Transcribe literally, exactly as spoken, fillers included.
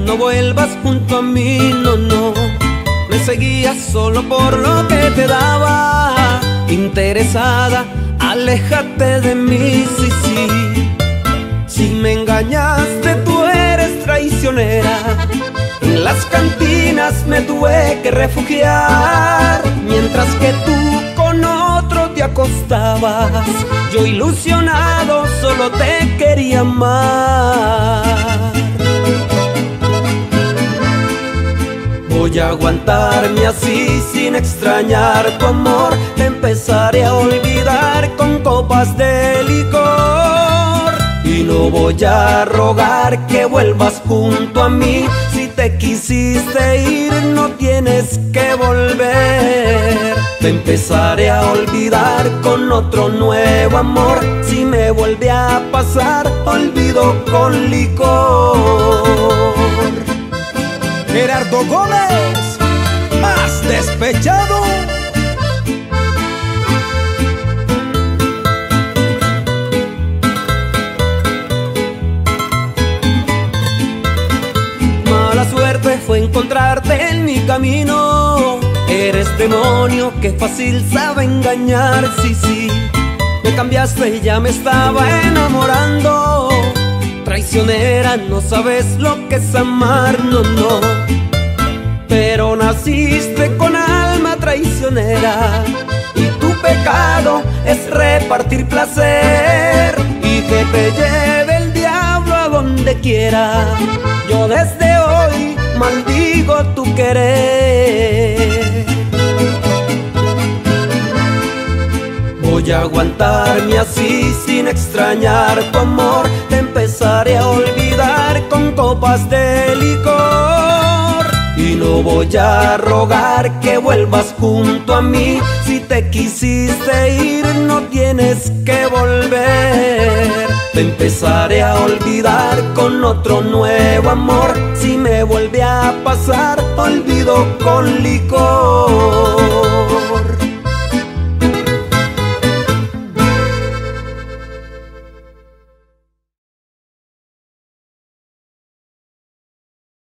no vuelvas junto a mí, no, no. Me seguías solo por lo que te daba. Interesada, aléjate de mí, sí, sí. Si me engañaste, tú eres traicionera. En las cantinas me tuve que refugiar, mientras que tú con otro te acostabas. Yo ilusionado solo te quería amar. Voy a aguantarme así sin extrañar tu amor. Te empezaré a olvidar con copas de licor. Y no voy a rogar que vuelvas junto a mí. Si te quisiste ir, no tienes que volver. Te empezaré a olvidar con otro nuevo amor. Si me vuelve a pasar, olvido con licor. Gerardo Gómez, más despechado. Mala suerte fue encontrarte en mi camino. Eres demonio que fácil sabe engañar, sí, sí. Me cambiaste y ya me estaba enamorando. Traicionera, no sabes lo que es amar, no, no. Pero naciste con alma traicionera y tu pecado es repartir placer y que te lleve el diablo a donde quiera. Yo desde hoy maldigo tu querer. Voy a aguantarme así sin extrañar tu amor. Te empezaré a olvidar con copas de licor. Y no voy a rogar que vuelvas junto a mí. Si te quisiste ir, no tienes que volver. Te empezaré a olvidar con otro nuevo amor. Si me vuelve a pasar, olvido con licor.